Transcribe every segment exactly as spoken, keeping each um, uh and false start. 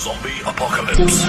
Zombie Apocalypse.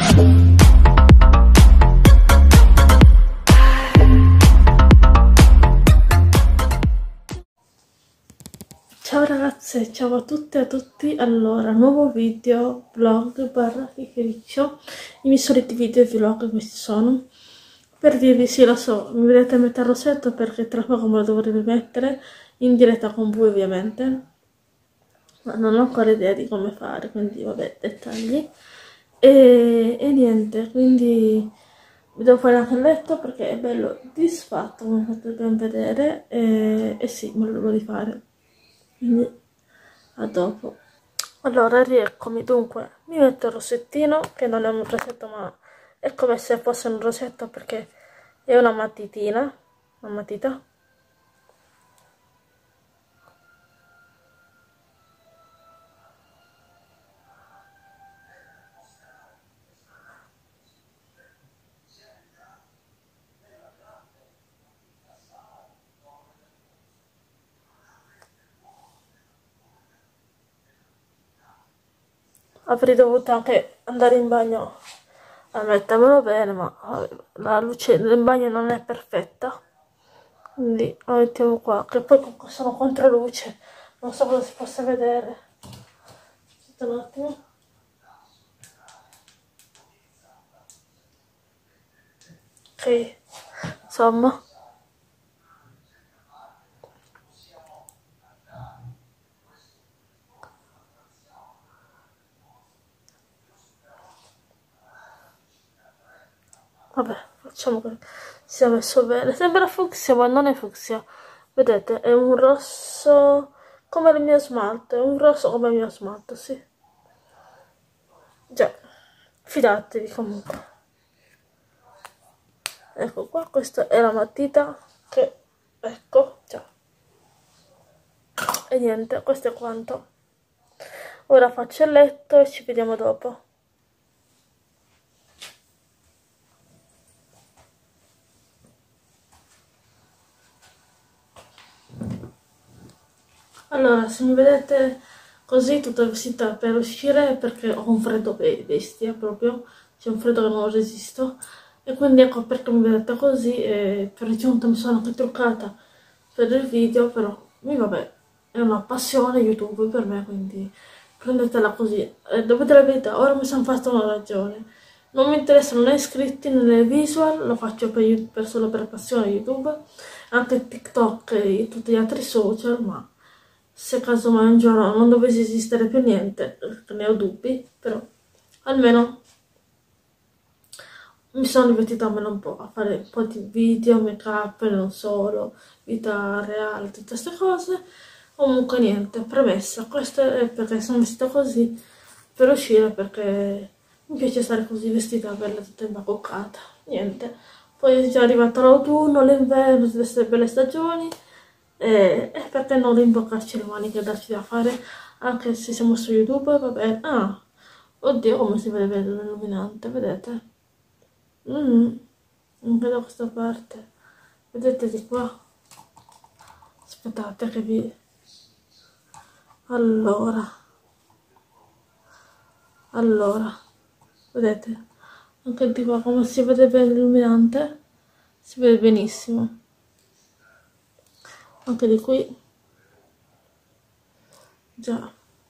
Ciao ragazze, ciao a tutte e a tutti. Allora, nuovo video, vlog, barra chiacchiericcio. I miei soliti video e vlog questi sono. Per dirvi, sì lo so, mi vedete a metà rosetto perché tra poco me lo dovrei mettere in diretta con voi ovviamente. Ma non ho ancora idea di come fare, quindi vabbè, dettagli. E, e niente, quindi vi devo fare anche il letto perché è bello disfatto, come potete ben vedere. E, e sì, me lo devo rifare. Quindi a dopo. Allora rieccomi, dunque mi metto il rossettino, che non è un rosetto ma è come se fosse un rosetto perché è una matitina, una matita. Avrei dovuto anche andare in bagno a mettermelo bene, ma vabbè, la luce del bagno non è perfetta, quindi lo mettiamo qua, che poi sono contro luce, non so cosa si possa vedere. Aspetta un attimo. Ok, insomma. Vabbè, facciamo che sia messo bene. Sembra fucsia, ma non è fucsia. Vedete, è un rosso come il mio smalto. È un rosso come il mio smalto, sì. Già, fidatevi comunque. Ecco qua, questa è la matita che... Ecco, già. E niente, questo è quanto. Ora faccio il letto e ci vediamo dopo. Allora, se mi vedete così tutta vestita per uscire è perché ho un freddo bestia proprio, c'è un freddo che non resisto e quindi ecco perché mi vedete così e per il giunta mi sono anche truccata per il video, però mi vabbè, è una passione YouTube per me, quindi prendetela così. E dopo la verità, ora mi sono fatta una ragione. Non mi interessano né iscritti né visual, lo faccio per, per solo per passione YouTube, anche TikTok e tutti gli altri social, ma se casomai un giorno non dovesse esistere più niente, ne ho dubbi, però almeno mi sono divertita almeno un po' a fare un po' di video, make up, non solo, vita reale, tutte queste cose. Comunque niente, premessa, questo è perché sono vestita così per uscire, perché mi piace stare così vestita, bella tutta imbacuccata, niente. Poi è già arrivato l'autunno, l'inverno, tutte queste belle stagioni. E, e perché non rimboccarci le maniche e darci da fare anche se siamo su YouTube, va bene. Ah, oddio come si vede bene l'illuminante, vedete? Mm, non vedo questa parte, vedete di qua? Aspettate che vi... Allora, allora, vedete? Anche di qua come si vede bene l'illuminante? Si vede benissimo. Anche di qui. Già.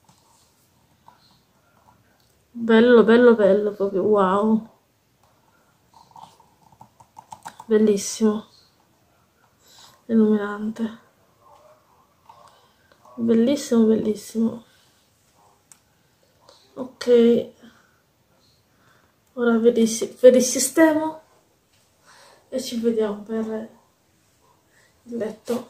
Bello, bello, bello, proprio wow. Bellissimo. Illuminante. Bellissimo, bellissimo. Ok. Ora vi risistemo e ci vediamo per il letto.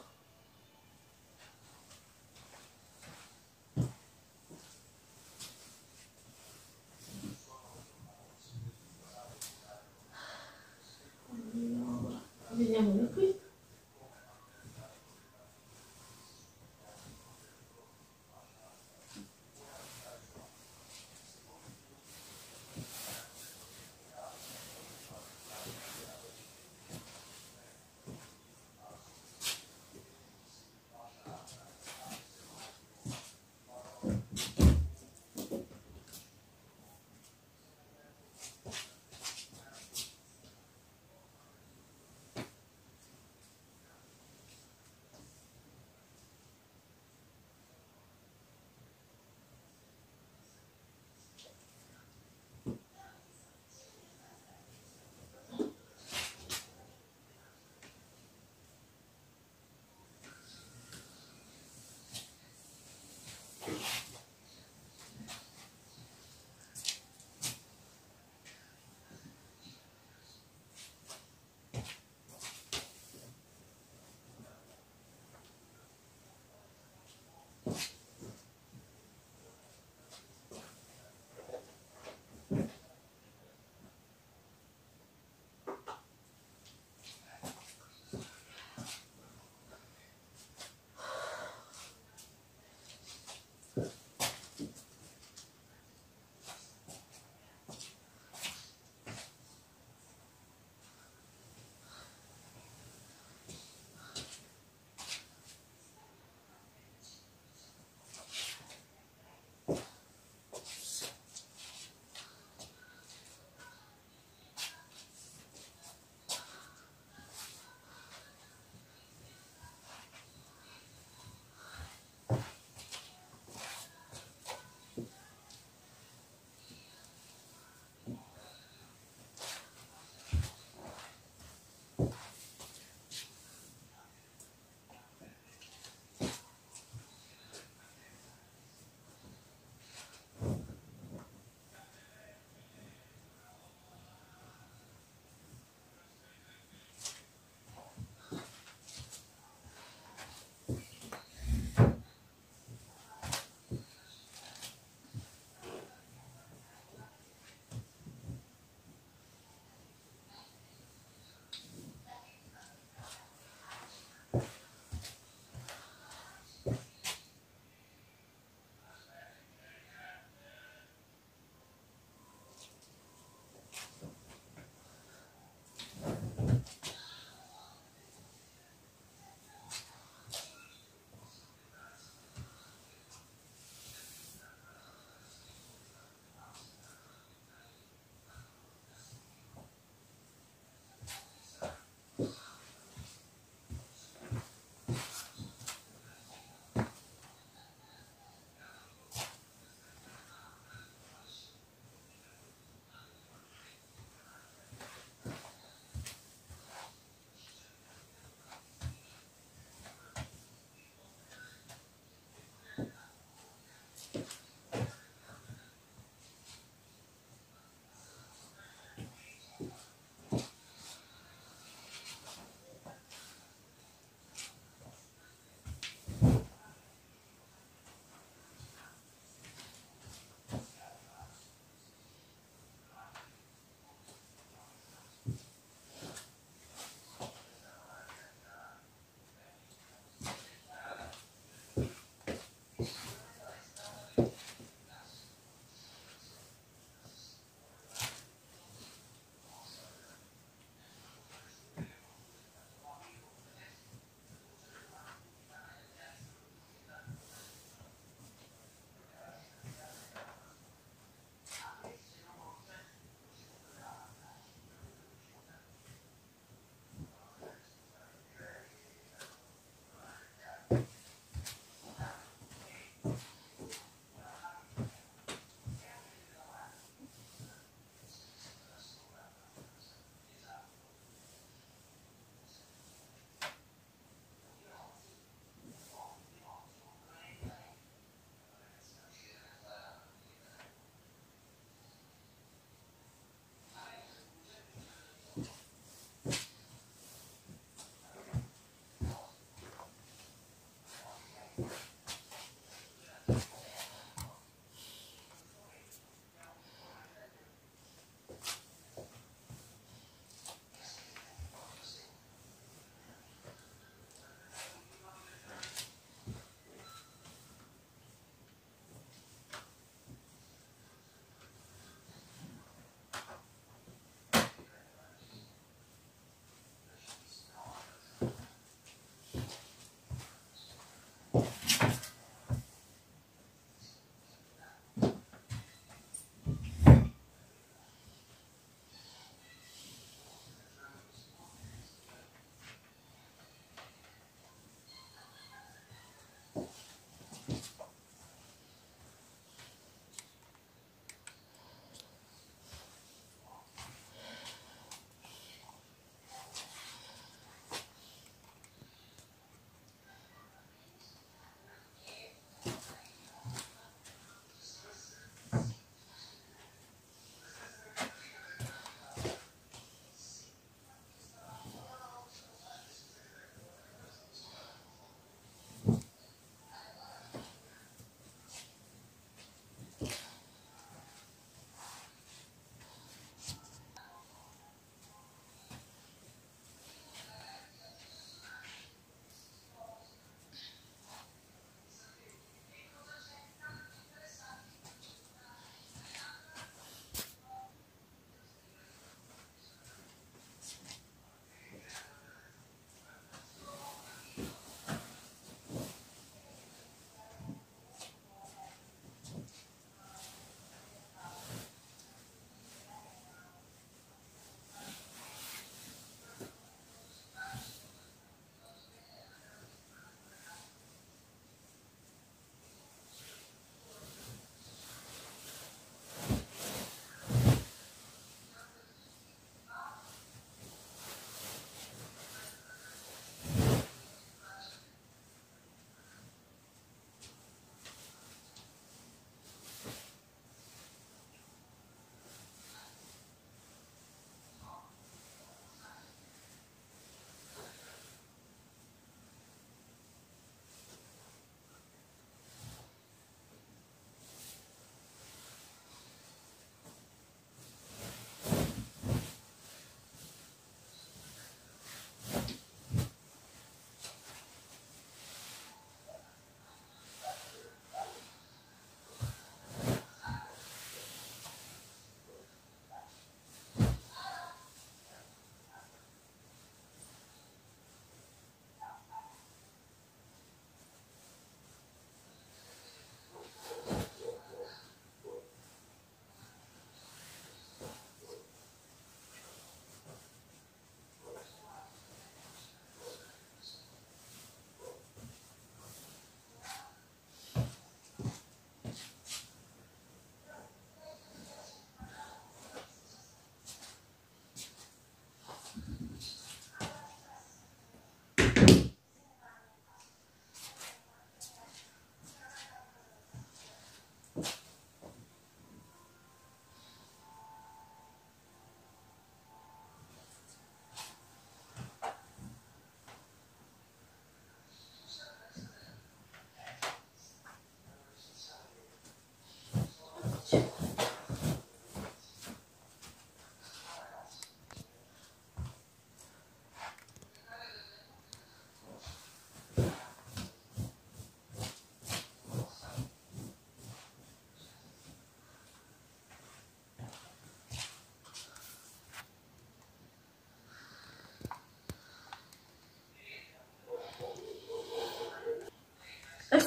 Allora, vediamo da qui.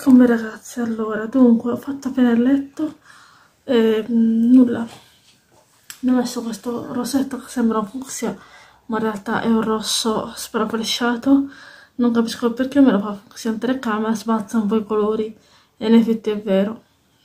come ragazze. Allora, dunque, ho fatto appena il letto e mh, nulla, mi ho messo questo rossetto che sembra un fucsia, ma in realtà è un rosso sprafresciato. Non capisco perché me lo fa fucsia in telecamera, sbazza un po' i colori e in effetti è vero.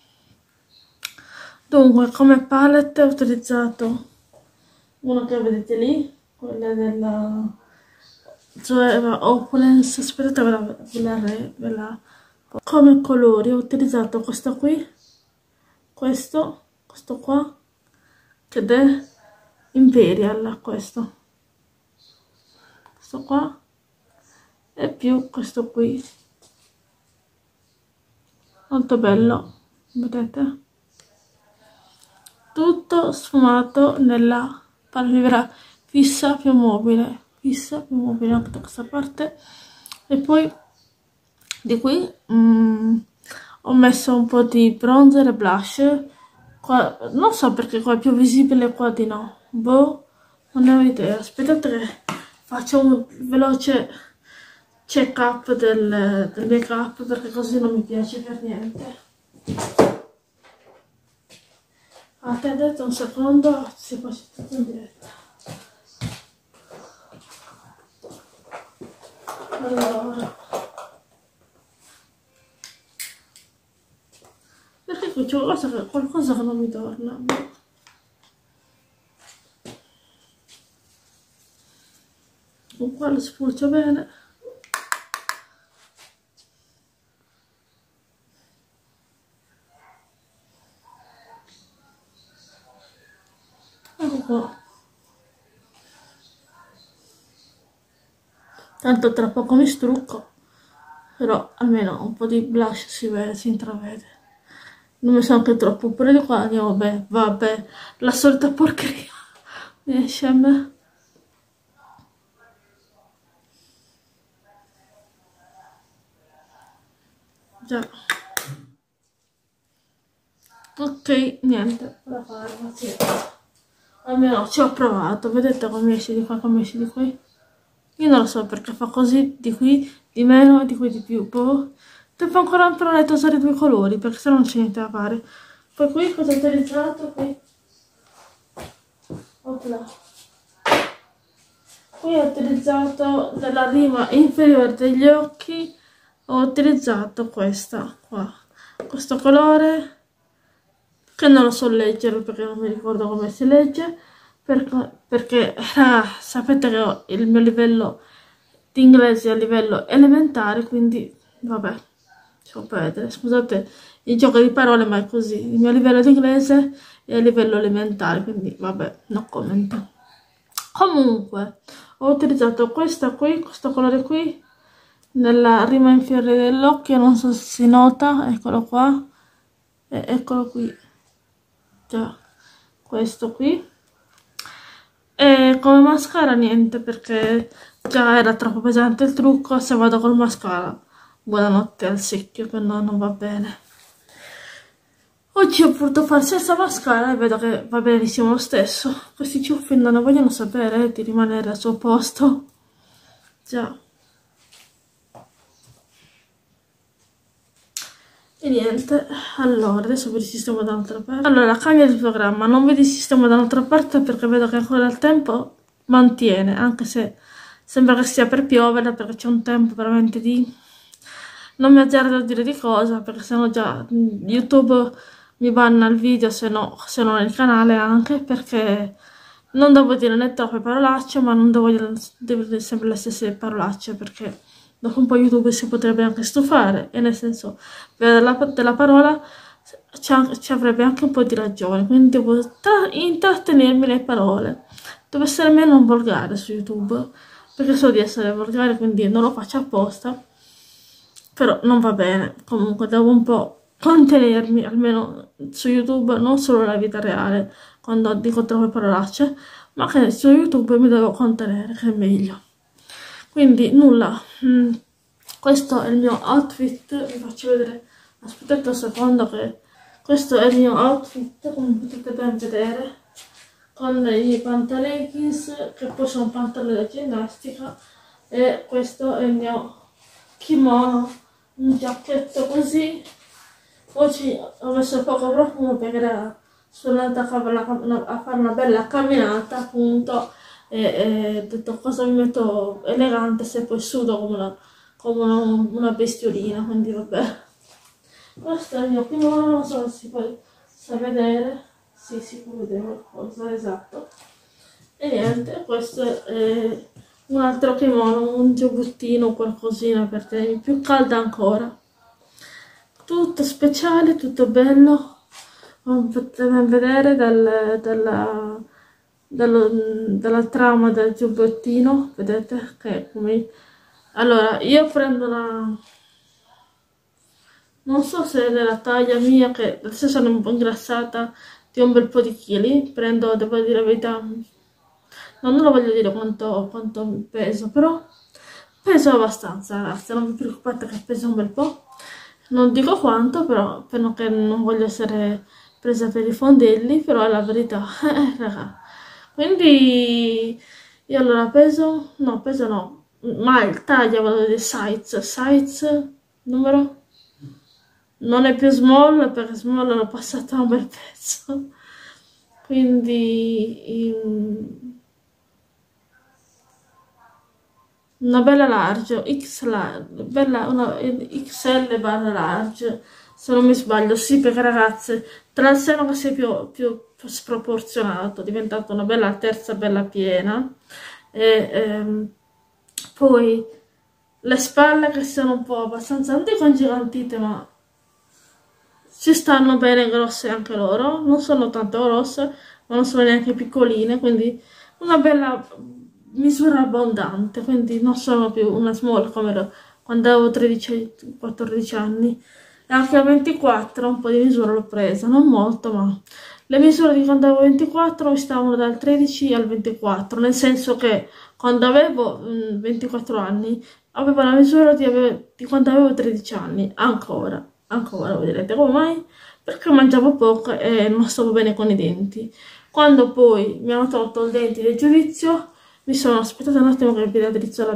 Dunque, come palette ho utilizzato una che vedete lì, quella della Zoeva Opulence. Aspettate, ve la, ve la, ve la come colori ho utilizzato questo qui, questo, questo qua, ed è Imperial, questo, questo qua, e più questo qui, molto bello, vedete? Tutto sfumato nella palpebra fissa più mobile, fissa più mobile anche da questa parte. E poi di qui mm, ho messo un po' di bronzer e blush. Qua, non so perché qua è più visibile, qua di no. Boh, non ne ho idea. Aspettate che faccio un veloce check up del, del make up, perché così non mi piace per niente. Attendete un secondo, si poi c'è tutto in diretta. Allora, perché qui c'è qualcosa che, qualcosa che non mi torna. Con qua lo spulcio bene. Ecco qua. Tanto tra poco mi strucco, però almeno un po' di blush si vede, si intravede. Non mi sono anche troppo pure di qua, andiamo, vabbè, vabbè, la solita porcheria mi esce a me. Già. Ok, niente da fare, pazienza. Almeno ci ho provato, vedete come esce di qua, come esce di qui? Io non lo so perché fa così, di qui di meno e di qui di più. Boh. Devo ancora imparare a usare due colori, perché se no non c'è niente da fare. Poi qui cosa ho utilizzato? Qui. Opla. Qui ho utilizzato nella rima inferiore degli occhi, ho utilizzato questa qua. Questo colore, che non lo so leggere perché non mi ricordo come si legge, perché, perché ah, sapete che ho il mio livello di inglese a livello elementare, quindi vabbè, lasciamo perdere. Scusate il gioco di parole, ma è così. Il mio livello di inglese è a livello elementare, quindi vabbè, no commento. Comunque, ho utilizzato questa qui, questo colore qui, nella rima inferiore dell'occhio, non so se si nota, eccolo qua, e eccolo qui, già, questo qui. E come mascara niente, perché già era troppo pesante il trucco. Se vado col mascara, buonanotte al secchio, che no, non va bene. Oggi ho voluto fare senza mascara e vedo che va benissimo lo stesso. Questi ciuffi non ne vogliono sapere eh, di rimanere al suo posto. Già. E niente, allora adesso vi risistemo da un'altra parte. Allora cambia il programma, non vi risistemo da un'altra parte perché vedo che ancora il tempo mantiene, anche se sembra che stia per piovere, perché c'è un tempo veramente di... Non mi azzardo a dire di cosa, perché sennò già YouTube mi banna il video, se no, se no nel canale anche, perché non devo dire né troppe parolacce, ma non devo dire, devo dire sempre le stesse parolacce, perché dopo un po' YouTube si potrebbe anche stufare, e nel senso, della, della parola ci avrebbe anche un po' di ragione, quindi devo intrattenermi le parole. Devo essere meno volgare su YouTube, perché so di essere volgare, quindi non lo faccio apposta, però non va bene. Comunque devo un po' contenermi, almeno su YouTube, non solo nella vita reale, quando dico troppe parolacce, ma che su YouTube mi devo contenere, che è meglio. Quindi nulla, mm, questo è il mio outfit, vi faccio vedere, aspettate un secondo che questo è il mio outfit, come potete ben vedere, con i pantaleggings, che poi sono pantaloni da ginnastica, e questo è il mio kimono un giacchetto così. Oggi ho messo poco profumo perché era sono andata a fare una, a fare una bella camminata appunto e, e ho detto cosa mi metto elegante se poi sudo come una, come una, una bestiolina, quindi vabbè. Questo è il mio kimono, non so se si può sa vedere, sì, si può vedere qualcosa, esatto. E niente, questo è un altro kimono, un giubbottino, qualcosina per tenermi più calda ancora. Tutto speciale, tutto bello, come potete ben vedere dal, dalla, dallo, dalla trama del giubbottino, vedete che come... Allora, io prendo una... Non so se è della taglia mia, che adesso sono un po' ingrassata di un bel po' di chili, prendo, devo dire la verità, no, non lo voglio dire quanto, quanto peso, però peso abbastanza, ragazzi, non vi preoccupate che peso un bel po', non dico quanto, però perché non voglio essere presa per i fondelli, però è la verità, eh, raga. Quindi io allora peso, no, peso no, ma il taglia, volevo dire size, size, numero... Non è più small perché small l'ho passata un bel pezzo, quindi in... una bella large, X large, bella, una X L barra large, se non mi sbaglio, sì perché ragazze, tra il seno che si è più, più sproporzionato, è diventata una bella terza bella piena, e ehm, poi le spalle che sono un po' abbastanza, non dico ingigantite, ma... ci stanno bene grosse anche loro, non sono tanto grosse, ma non sono neanche piccoline, quindi una bella misura abbondante, quindi non sono più una small come ero quando avevo tredici quattordici anni. E anche a ventiquattro un po' di misura l'ho presa, non molto, ma le misure di quando avevo ventiquattro mi stavano dal tredici al ventiquattro, nel senso che quando avevo mh, ventiquattro anni avevo la misura di, ave di quando avevo tredici anni, ancora. Ancora, voi direte come mai? Perché mangiavo poco e non stavo bene con i denti. Quando poi mi hanno tolto i denti del giudizio, mi sono aspettata un attimo che mi drizzo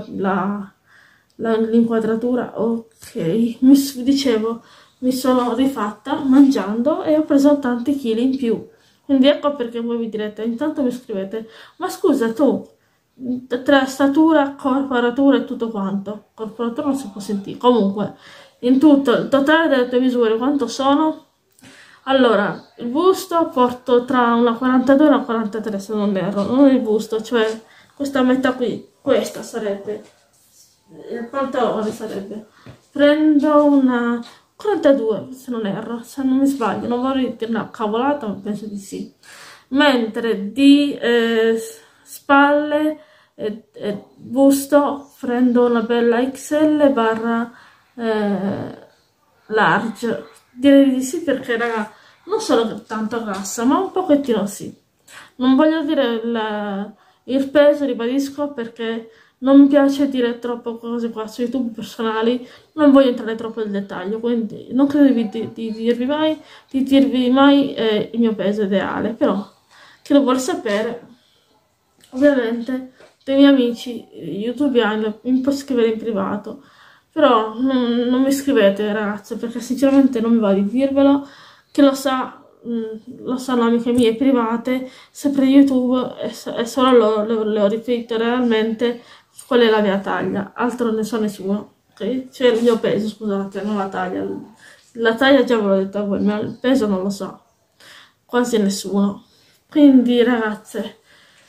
l'inquadratura. Ok, mi dicevo, mi sono rifatta mangiando e ho preso tanti chili in più. Quindi ecco perché voi mi direte, intanto mi scrivete, ma scusa tu, tra statura, corporatura e tutto quanto, corporatura non si può sentire, comunque, in tutto, il totale delle tue misure quanto sono? Allora, il busto porto tra una quarantadue e una quarantatré se non erro, non il busto, cioè questa metà qui, questa sarebbe, il pantalone sarebbe, prendo una quarantadue se non erro, se non mi sbaglio, non vorrei dire una cavolata ma penso di sì, mentre di eh, spalle e, e busto prendo una bella X L barra eh, large, direi di sì perché raga non sono tanto grassa ma un pochettino sì, non voglio dire il, il peso, ribadisco, perché non mi piace dire troppo cose qua su YouTube personali, non voglio entrare troppo nel dettaglio, quindi non credo di, di, di dirvi mai, di dirvi mai eh, il mio peso ideale, però chi lo vuole sapere, ovviamente dei miei amici youtubiani mi può scrivere in privato, però non, non mi scrivete ragazze perché sinceramente non mi va di dirvelo, che lo sa, mh, lo sanno amiche mie private, sempre YouTube e, e solo loro le, le ho riferito realmente qual è la mia taglia, altro ne so nessuno, ok? Cioè il mio peso, scusate, non la taglia, la taglia già ve l'ho detto a voi, ma il peso non lo so, quasi nessuno, quindi ragazze,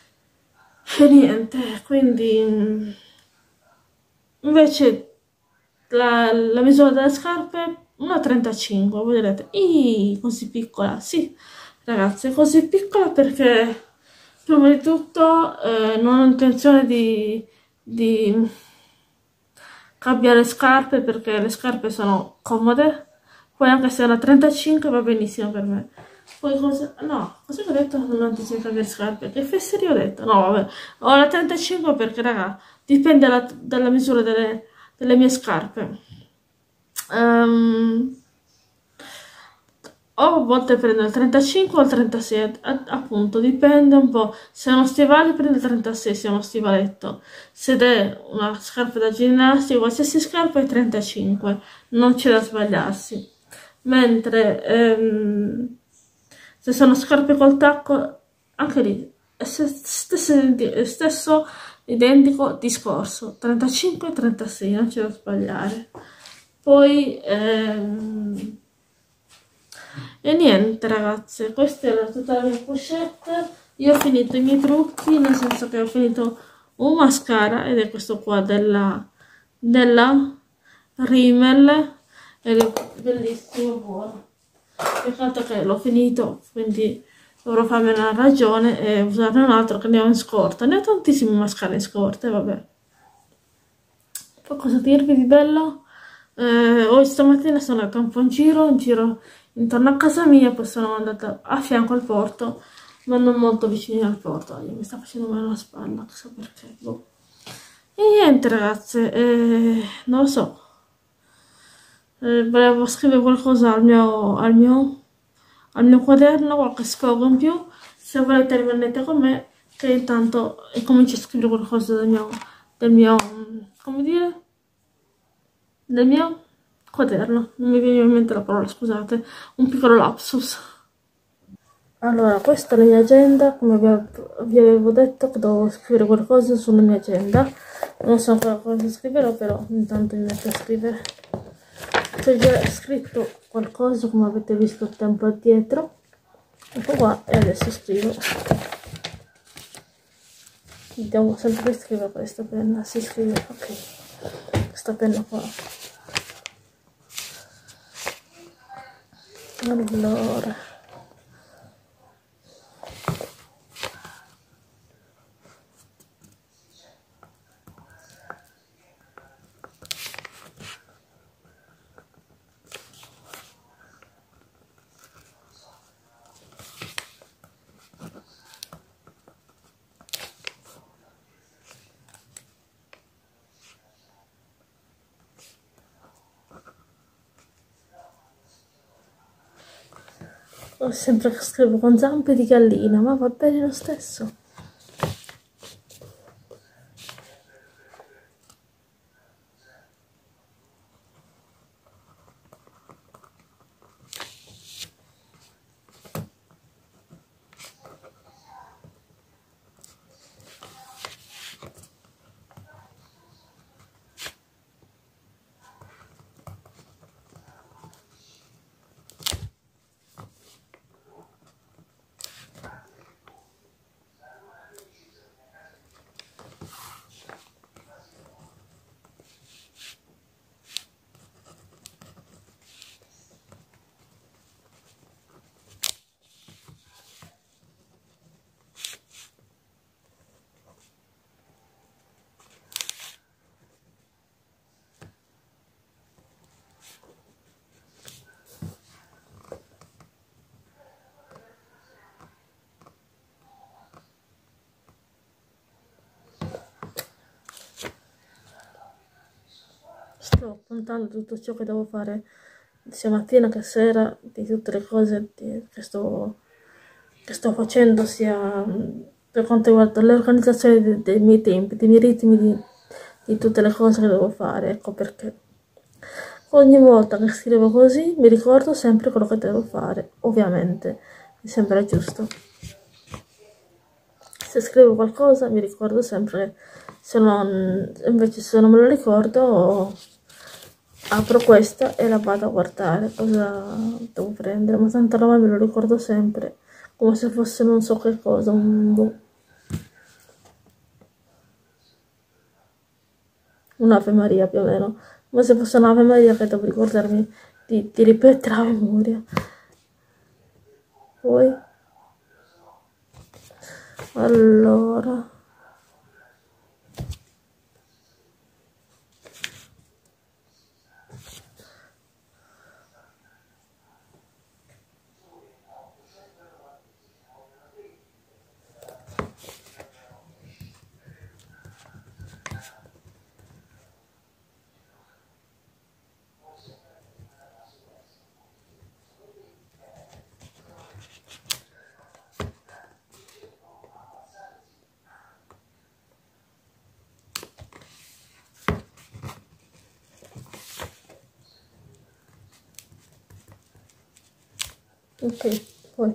e niente, quindi invece la, la misura delle scarpe uno virgola trentacinque, voi direte, Ih, così piccola, sì ragazze, così piccola perché prima di tutto eh, non ho intenzione di, di cambiare scarpe perché le scarpe sono comode, poi anche se è una trentacinque va benissimo per me. Poi cosa, no, cosa ho detto? Non ho intenzione di cambiare scarpe, che fesseria ho detto? No vabbè, ho la trentacinque perché raga, dipende la, dalla misura delle, delle mie scarpe. Um, o a volte prendo il trentacinque o il trentasei, a- appunto, dipende un po'. Se è uno stivale prendo il trentasei, se è uno stivaletto. Se è una scarpa da ginnastica, qualsiasi scarpa è trentacinque, non c'è da sbagliarsi. Mentre ehm, se sono scarpe col tacco, anche lì, è se- stesso, stesso identico discorso, trentacinque e trentasei, non c'è da sbagliare. Poi... ehm, e niente ragazze, questa era tutta la mia pochette. Io ho finito i miei trucchi, nel senso che ho finito un mascara, ed è questo qua della, della Rimmel, ed è bellissimo, buono. Peccato che l'ho finito, quindi dovrò farmi una ragione e usarne un altro che ne ho in scorta. Ne ho tantissimi mascara in scorta, e vabbè. Poi cosa dirvi di bello? Eh, oggi stamattina sono andata un po' in giro, in giro intorno a casa mia, poi sono andata a fianco al porto, ma non molto vicino al porto. Oggi mi sta facendo male la spalla, non so perché. Boh. E niente ragazze, eh, non lo so. Eh, volevo scrivere qualcosa al mio, al mio, al mio quaderno, qualche sfogo in più. Se volete rimanete con me, che intanto comincio a scrivere qualcosa del mio, del mio, come dire? Del mio quaderno, non mi viene in mente la parola, scusate, un piccolo lapsus. Allora, questa è la mia agenda, come vi av- vi avevo detto che dovevo scrivere qualcosa sulla mia agenda. Non so ancora cosa scriverò, però intanto mi metto a scrivere. C'ho già scritto qualcosa, come avete visto tempo addietro. Ecco qua, e adesso scrivo. Devo sempre scrivere con questa penna, si scrive, ok, questa penna qua. Allora, ho sempre che scrivo con zampe di gallina, ma va bene lo stesso. Sto appuntando tutto ciò che devo fare sia mattina che sera, di tutte le cose di- che sto, che sto facendo, sia mm, per quanto riguarda l'organizzazione de- dei miei tempi, dei miei ritmi, di, di tutte le cose che devo fare. Ecco perché ogni volta che scrivo così mi ricordo sempre quello che devo fare, ovviamente, mi sembra giusto. Se scrivo qualcosa mi ricordo sempre, se non, invece se non me lo ricordo apro questa e la vado a guardare cosa devo prendere, ma tanta roba me lo ricordo sempre, come se fosse non so che cosa, un, boh, un'Ave Maria più o meno, come se fosse un'Ave Maria che devo ricordarmi di, di ripetere a memoria. Poi, allora... Ok, poi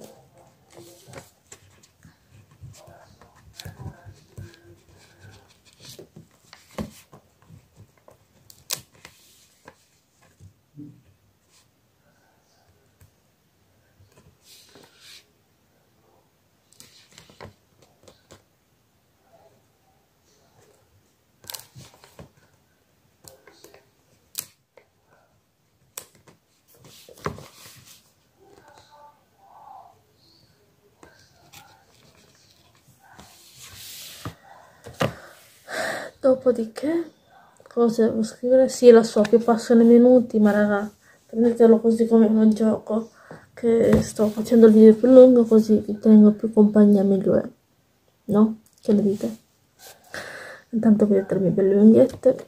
dopodiché cosa devo scrivere? Sì, lo so, più passano i minuti, ma raga, prendetelo così come un gioco, che sto facendo il video più lungo così vi tengo più compagnia, meglio è, no? Che ne dite? Intanto vedete le mie belle unghette.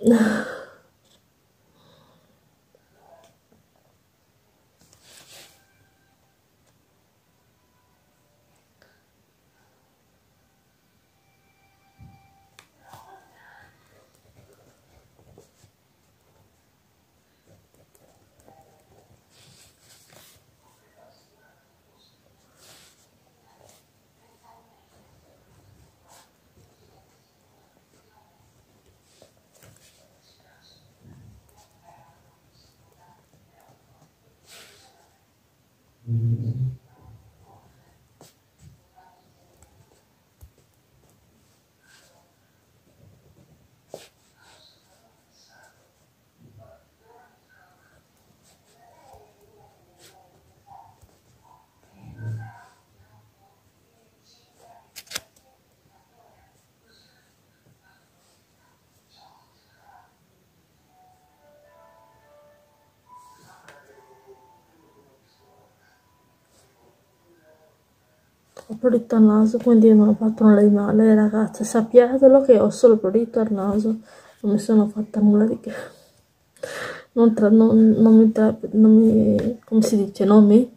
Ho prurito al naso, quindi non ho fatto nulla di male, ragazze, sappiatelo che ho solo prurito al naso, non mi sono fatta nulla di che. Non, tra, non, non mi, tra, non mi, come si dice, non mi,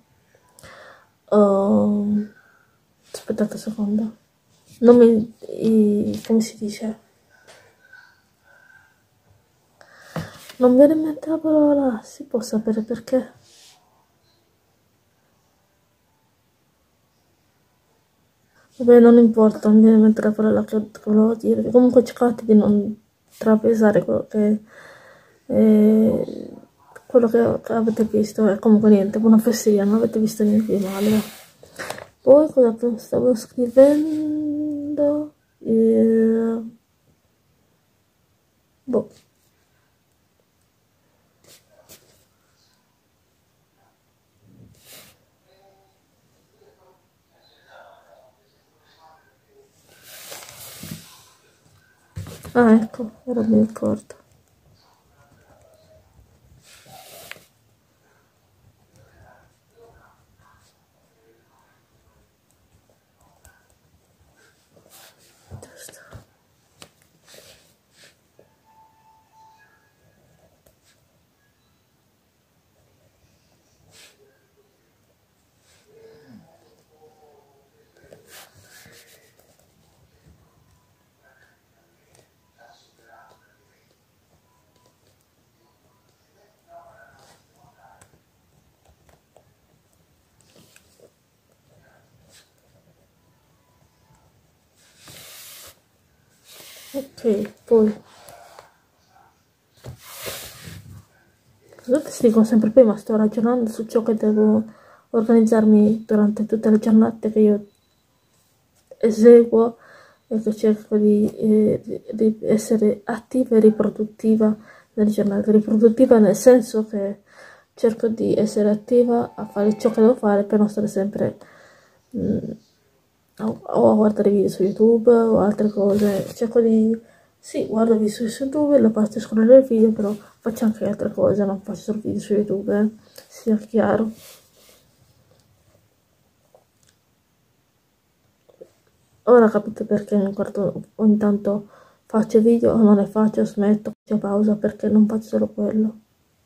uh, aspettate un secondo, non mi, i, come si dice, non mi viene in mente la parola, si può sapere perché? Vabbè, non importa, non mi viene in mente la parola che, che volevo dire. Comunque cercate di non trapesare quello che, eh, quello che, che avete visto. E comunque niente, buona fesseria, non avete visto niente di male. Poi cosa stavo scrivendo? Eh, boh. Ah, ecco, ora mi ricordo. Giusto. Ok, poi scusate se dico sempre prima, sto ragionando su ciò che devo organizzarmi durante tutte le giornate che io eseguo e che cerco di, eh, di essere attiva e riproduttiva nelle giornate. Riproduttiva nel senso che cerco di essere attiva a fare ciò che devo fare per non stare sempre mh, o a guardare video su YouTube o altre cose. Cerco di sì, guardo video su YouTube, lo faccio scorrere il video, però faccio anche altre cose, non faccio solo video su YouTube, eh, sia chiaro. Ora capite perché ogni, quarto, ogni tanto faccio video o non ne faccio, smetto, faccio pausa perché non faccio solo quello.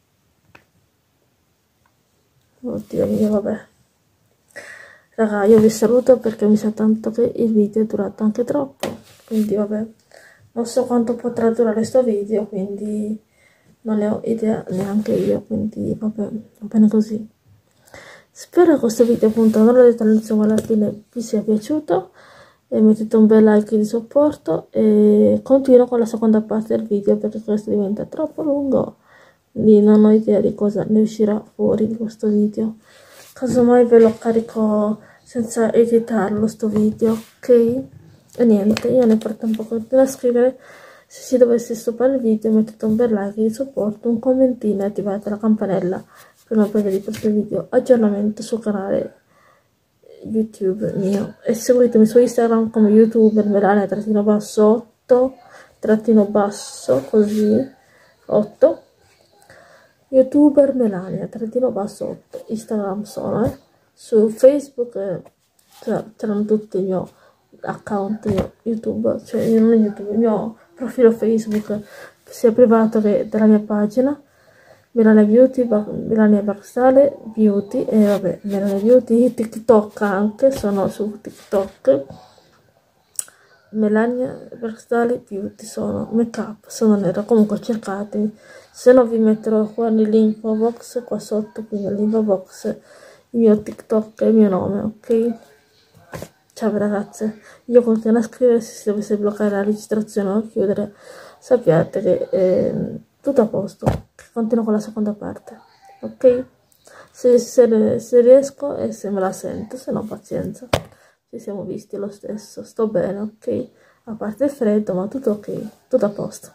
Oddio mio, vabbè. Raga, io vi saluto perché mi sa tanto che il video è durato anche troppo, quindi vabbè. Non so quanto potrà durare sto video, quindi non ne ho idea neanche io, quindi vabbè, va bene così. Spero che questo video, appunto, non l'ho detto all'inizio ma alla fine, vi sia piaciuto, e mettete un bel like di supporto e continuo con la seconda parte del video perché questo diventa troppo lungo, quindi non ho idea di cosa ne uscirà fuori di questo video. Casomai ve lo carico senza editarlo sto video, ok? E niente, io nel frattempo continuo a scrivere. Se si dovesse stoppare il video mettete un bel like di supporto, un commentino e attivate la campanella per non perdere i prossimi video, aggiornamento sul canale YouTube mio, e seguitemi su Instagram come youtuber melania trattino basso otto trattino basso così otto, youtuber melania trattino basso otto, Instagram sono, eh. Su Facebook eh, c'erano tutti il mio account, mio YouTube, cioè io non YouTube, il mio profilo Facebook sia privato che della mia pagina Melania Beauty, Melania Barstale Beauty, e vabbè, Melania Beauty, TikTok anche, sono su TikTok, Melania Barstale Beauty, sono make up, sono nera, comunque cercatemi, se no vi metterò qua nell'info box qua sotto, qui nell'info box il mio TikTok e il mio nome, ok? Ciao ragazze, io continuo a scrivere, se si dovesse bloccare la registrazione o chiudere, sappiate che è tutto a posto, che continuo con la seconda parte, ok? Se, se, se riesco e se me la sento, se no pazienza, ci siamo visti lo stesso, sto bene, ok? A parte il freddo, ma tutto ok, tutto a posto.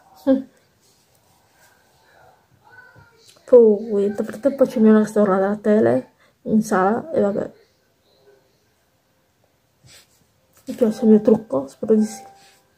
Poi, nel frattempo c'è mio che sta guardando la tele in sala e vabbè. Mi piace il mio trucco? Spero di sì.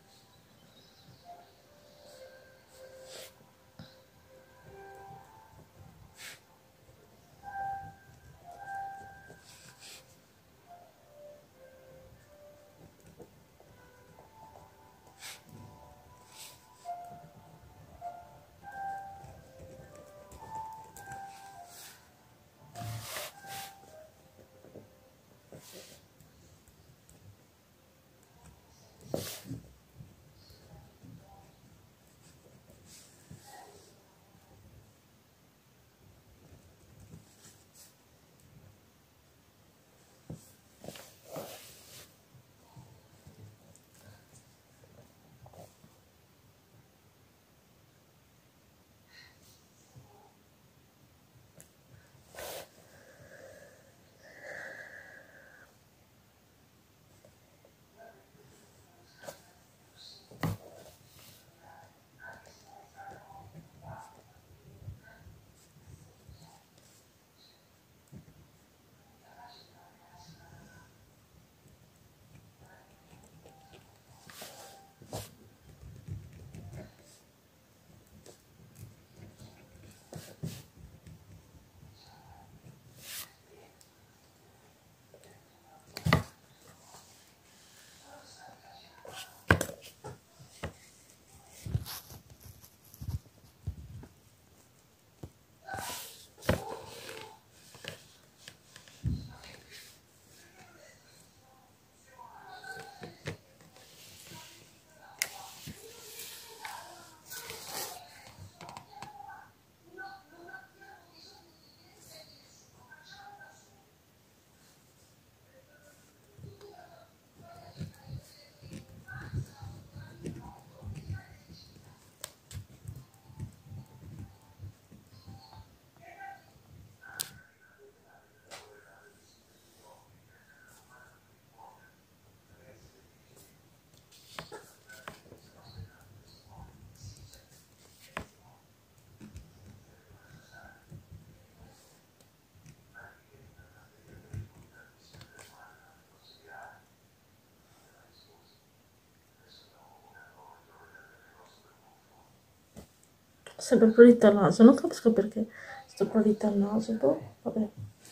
Sempre prurito al naso, non capisco perché sto prurito al naso, boh, vabbè.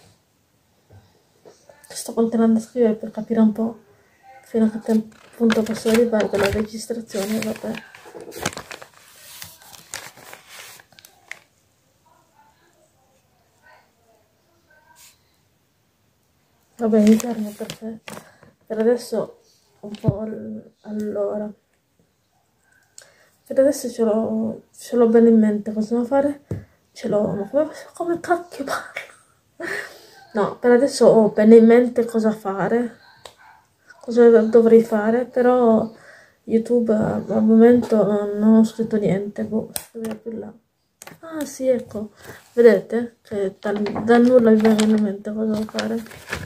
Sto continuando a scrivere per capire un po' fino a che tempo, punto posso arrivare con la registrazione, vabbè. Vabbè, iniziare perché per adesso un po' al, allora. Per adesso ce l'ho ce l'ho bene in mente cosa devo fare, ce l'ho, ma come, come cacchio parlo? no, per adesso ho bene in mente cosa fare, cosa dovrei fare, però YouTube eh, al momento non, non ho scritto niente, boh, dove è più là. Ah sì, ecco, vedete? Cioè, dal, dal nulla mi viene in mente cosa devo fare.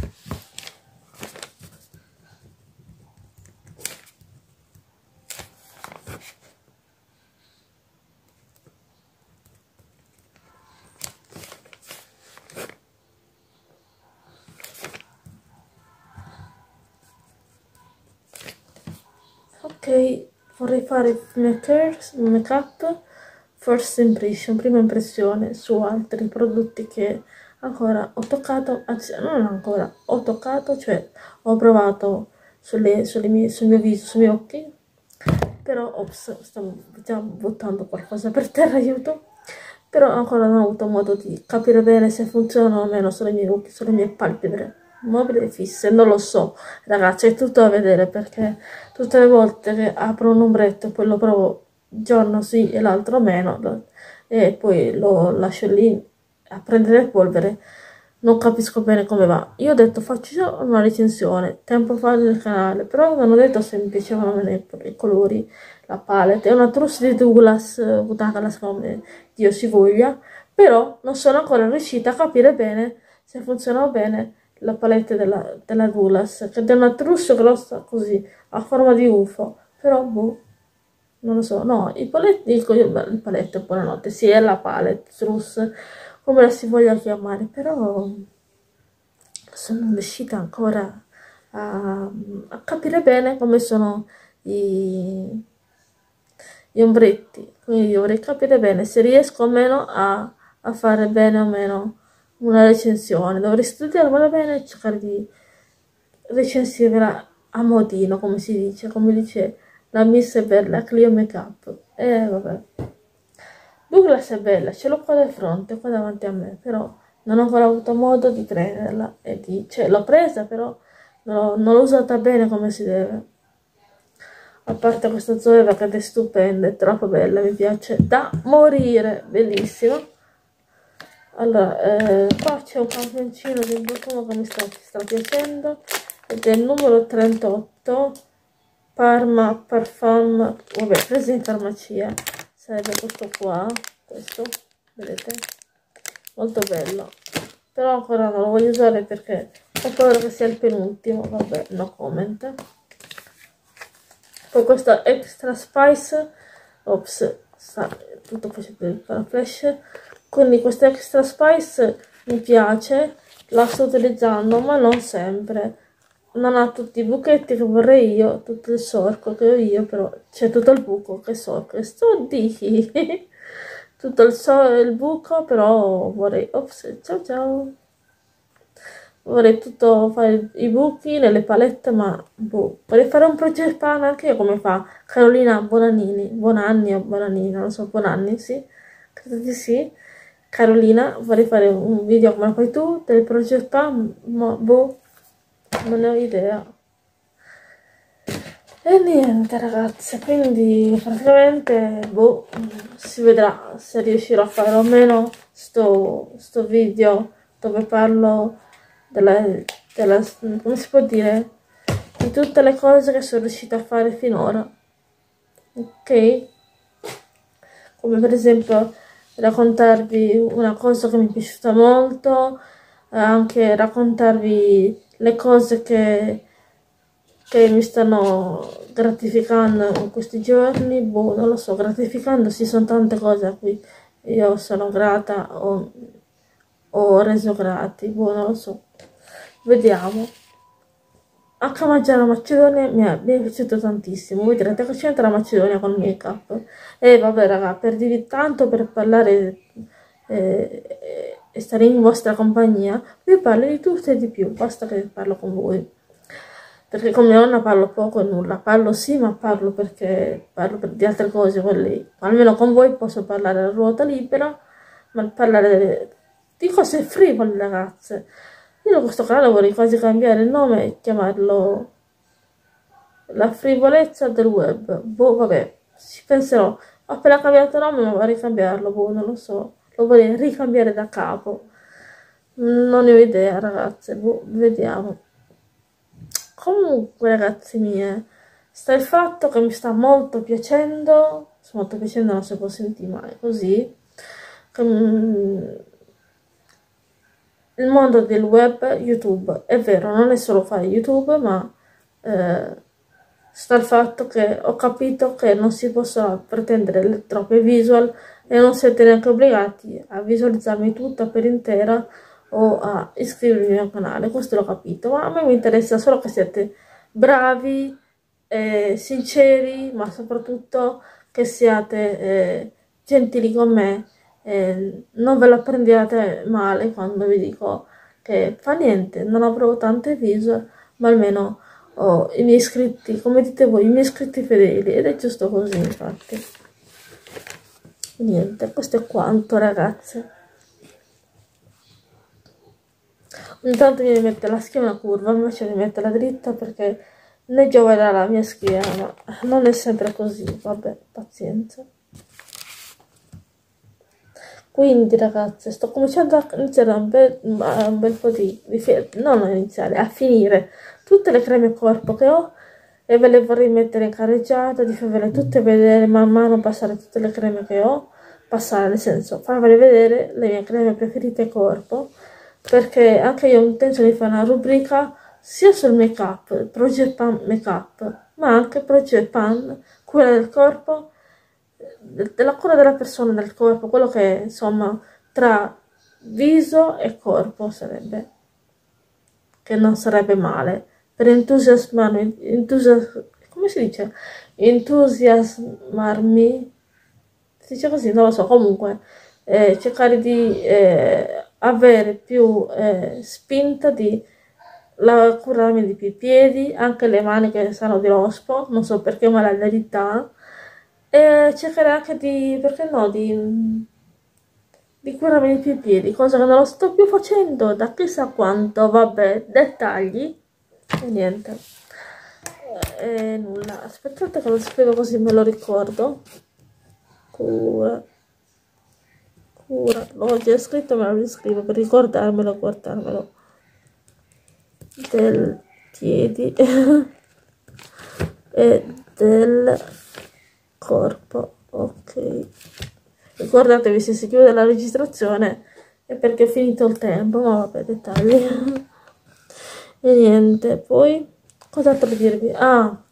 Ok, vorrei fare make up first impression, prima impressione su altri prodotti che ancora ho toccato, anzi non ancora, ho toccato, cioè ho provato sulle, sulle mie, sul mio viso, sui miei occhi, però ops, stavo già buttando qualcosa per terra, aiuto, però ancora non ho avuto modo di capire bene se funzionano o meno sulle mie occhi, sulle mie palpebre mobili fisse, non lo so, ragazzi, è tutto da vedere perché tutte le volte che apro un ombretto e poi lo provo giorno sì e l'altro meno e poi lo lascio lì a prendere polvere, non capisco bene come va. Io ho detto faccio una recensione tempo fa nel canale, però non ho detto se mi piacevano meno i, i colori, la palette, è una trousse di Douglas, Douglas come Dio si voglia, però non sono ancora riuscita a capire bene se funziona bene la palette della, della Douglas, che è una trousse grossa così, a forma di U F O, però boh, non lo so, no, i paletti, dico io, beh, il paletto, buonanotte, sì, è la palette, trousse, come la si voglia chiamare, però sono riuscita ancora a, a capire bene come sono i, gli ombretti, quindi dovrei capire bene se riesco o meno a, a fare bene o meno una recensione, dovrei studiarmela bene e cercare di recensirla a modino, come si dice, come dice la Miss Bella Clio Makeup. E eh, vabbè. Douglas è bella, ce l'ho qua di fronte, qua davanti a me, però non ho ancora avuto modo di prenderla e di... cioè l'ho presa però non l'ho usata bene come si deve. A parte questa Zoeva che è stupenda, è troppo bella, mi piace da morire, bellissima. Allora, eh, qua c'è un campioncino di profumo che mi sta, sta piacendo ed è il numero trentotto Parma Parfum, vabbè, preso in farmacia, sarebbe questo qua, questo, vedete, molto bello, però ancora non lo voglio usare perché ho paura che sia il penultimo, vabbè, no comment. Poi questo Extra Spice, ops, sta tutto facendo il flash, quindi questo Extra Spice mi piace, la sto utilizzando ma non sempre, non ha tutti i buchetti che vorrei io, tutto il sorco che ho io, però c'è tutto il buco che so che sto di tutto il, so il buco, però vorrei, ops, ciao ciao, vorrei tutto fare i buchi nelle palette, ma boh, vorrei fare un project pan anche io come fa Carolina Bonanini, Bonanni o Bonanini, non lo so, Bonanni, sì, credo di sì. Carolina, vorrei fare un video come lo fai tu del project pan, ma boh, non ne ho idea. E niente ragazze, quindi praticamente boh, si vedrà se riuscirò a fare o meno sto, sto video dove parlo della, della, come si può dire, di tutte le cose che sono riuscita a fare finora, ok? Come per esempio raccontarvi una cosa che mi è piaciuta molto, anche raccontarvi le cose che, che mi stanno gratificando in questi giorni, boh, non lo so, gratificando, sì, sono tante cose a cui io sono grata o ho reso grati, boh, non lo so, vediamo. Anche mangiare la Macedonia mi è, mi è piaciuto tantissimo. Voi direte che c'entra la Macedonia con il make-up? E vabbè raga, per dirvi tanto, per parlare eh, e stare in vostra compagnia, vi parlo di tutto e di più, basta che parlo con voi. Perché come nonna parlo poco e nulla, parlo sì, ma parlo perché parlo per, di altre cose con lei. Almeno con voi posso parlare a ruota libera, ma parlare di cose frivole, ragazze. Io questo canale vorrei quasi cambiare il nome e chiamarlo La frivolezza del web. Boh, vabbè, ci penserò. Ho appena cambiato nome, ma vorrei cambiarlo, boh, non lo so. Lo vorrei ricambiare da capo. Non ne ho idea, ragazze, boh, vediamo. Comunque, ragazzi miei, sta il fatto che mi sta molto piacendo, molto piacendo, non si può sentire mai così, che, mm, il mondo del web, YouTube, è vero, non è solo fare YouTube, ma eh, sta il fatto che ho capito che non si possono pretendere troppe visual e non siete neanche obbligati a visualizzarmi tutta per intera o a iscrivervi al mio canale, questo l'ho capito, ma a me mi interessa solo che siete bravi, eh, sinceri, ma soprattutto che siate eh, gentili con me, eh, non ve la prendiate male quando vi dico che fa niente, non avrò tante visual, ma almeno ho i miei iscritti, come dite voi, i miei iscritti fedeli, ed è giusto così, infatti. Niente, questo è quanto, ragazze. Ogni tanto mi mette la schiena curva invece di metterla dritta perché ne gioverà la mia schiena, ma non è sempre così, vabbè, pazienza. Quindi, ragazze, sto cominciando a iniziare un bel, un bel po' di, di non a iniziare, a finire tutte le creme corpo che ho e ve le vorrei mettere in carreggiata, di farvele tutte vedere, man mano passare tutte le creme che ho, passare nel senso, farvele vedere le mie creme preferite corpo, perché anche io ho intenzione di fare una rubrica sia sul make up, Project Pan Make Up, ma anche Project Pan, cura del corpo, della cura della persona, del corpo, quello che insomma tra viso e corpo sarebbe, che non sarebbe male, per entusiasmarmi, entusias come si dice? Entusiasmarmi, si dice così, non lo so, comunque eh, cercare di eh, avere più eh, spinta di la, curarmi di più i piedi, anche le mani che sanno di rospo, non so perché, ma la verità, e cercare anche di, perché no, di, di curarmi di più i piedi, cosa che non lo sto più facendo da chissà quanto, vabbè, dettagli, e niente, e nulla, aspettate che lo scrivo così me lo ricordo, cura, cura, l'ho già scritto, me lo riscrivo per ricordarmelo, guardarmelo, del piedi e del corpo, ok. Ricordatevi, se si chiude la registrazione è perché è finito il tempo, ma vabbè, dettagli. E niente, poi cos'altro dirvi? Ah,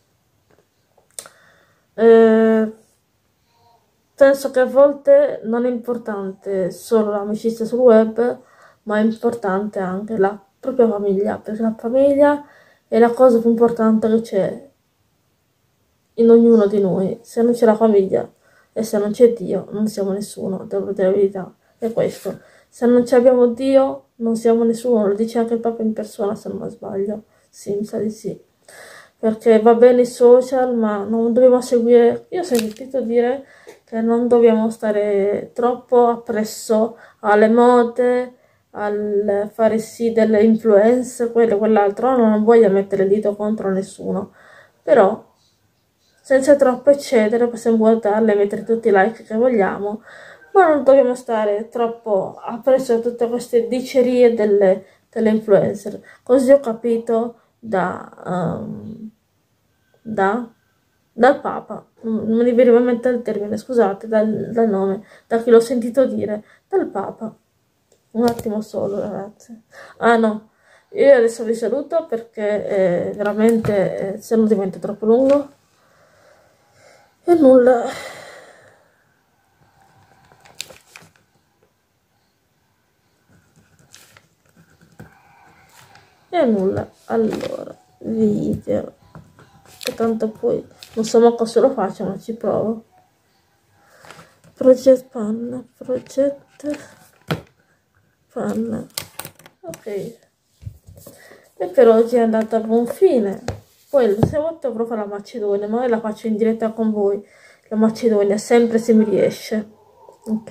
eh, penso che a volte non è importante solo l'amicizia sul web, ma è importante anche la propria famiglia, perché la famiglia è la cosa più importante che c'è in ognuno di noi. Se non c'è la famiglia e se non c'è Dio, non siamo nessuno, devo dire la verità, è questo. Se non abbiamo Dio, non siamo nessuno, lo dice anche il Papa in persona, se non sbaglio. Sì, mi sa di sì. Perché va bene i social, ma non dobbiamo seguire, io ho sentito dire che non dobbiamo stare troppo appresso alle mode, al fare sì delle influenze, quello e quell'altro. No, non voglio mettere il dito contro nessuno, però senza troppo eccedere possiamo guardarle e mettere tutti i like che vogliamo, ma non dobbiamo stare troppo appresso a tutte queste dicerie delle, delle influencer. Così ho capito da, um, da, dal Papa, non mi veniva in mente il termine, scusate, dal, dal nome, da chi l'ho sentito dire, dal Papa. Un attimo solo, ragazze. Ah no, io adesso vi saluto perché eh, veramente eh, se non diventa troppo lungo. E nulla. E nulla. Allora, video. Che tanto poi non so manco se lo faccio, ma ci provo. Project Panna. Project Panna. Ok. E per oggi è andata a buon fine. Poi la prossima volta provo la Macedonia, magari la faccio in diretta con voi. La Macedonia, sempre se mi riesce. Ok?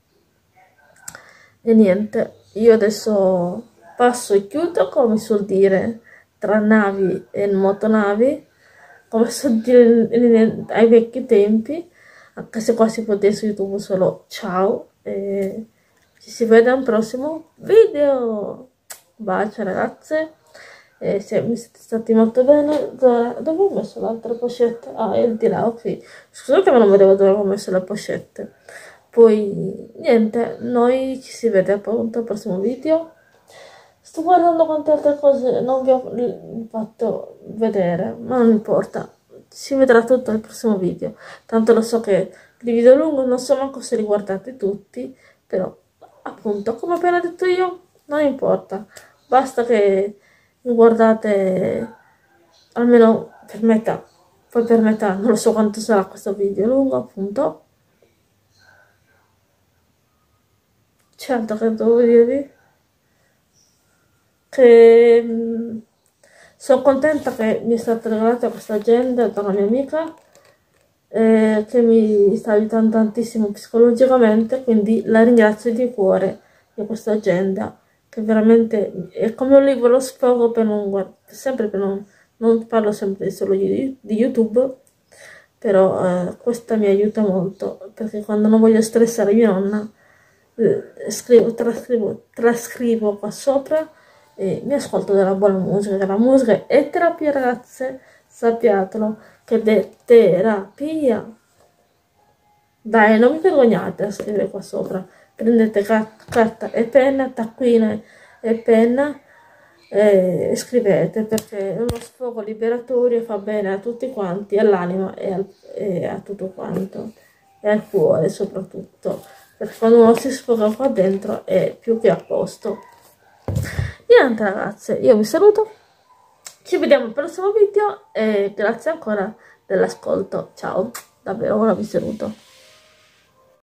E niente, io adesso passo e chiudo, come suol dire, tra navi e motonavi, come suol dire ai vecchi tempi, anche se qua si può dire su YouTube solo ciao, e ci si vede a un prossimo video. Bacio ragazze, e se mi siete stati molto bene. Dove, dove ho messo l'altra pochette? Ah, è di là, ok. Scusate ma non vedevo dove ho messo le pochette. Poi niente, noi ci si vede appunto al prossimo video. Sto guardando quante altre cose non vi ho fatto vedere, ma non importa, si vedrà tutto nel prossimo video. Tanto lo so che il video è lungo, non so manco se li guardate tutti, però appunto, come ho appena detto io, non importa. Basta che mi guardate almeno per metà, poi per metà, non lo so quanto sarà questo video lungo, appunto. Certo che devo dirvi che mh, sono contenta che mi è stata regalata questa agenda da una mia amica eh, che mi sta aiutando tantissimo psicologicamente, quindi la ringrazio di cuore di questa agenda, che veramente è come un libro sfogo per non guardare, sempre per non, non parlo sempre solo di, di YouTube, però eh, questa mi aiuta molto, perché quando non voglio stressare mia nonna, eh, scrivo, trascrivo, trascrivo qua sopra e mi ascolto della buona musica, che la musica è terapia ragazze, sappiatelo, che è terapia. Dai, non vi vergognate a scrivere qua sopra, prendete carta e penna, taccuino e penna e scrivete, perché è uno sfogo liberatorio, fa bene a tutti quanti, all'anima e, e a tutto quanto, e al cuore soprattutto, perché quando uno si sfoga qua dentro è più che a posto. Niente ragazze, io vi saluto, ci vediamo al prossimo video e grazie ancora dell'ascolto, ciao, davvero ora vi saluto.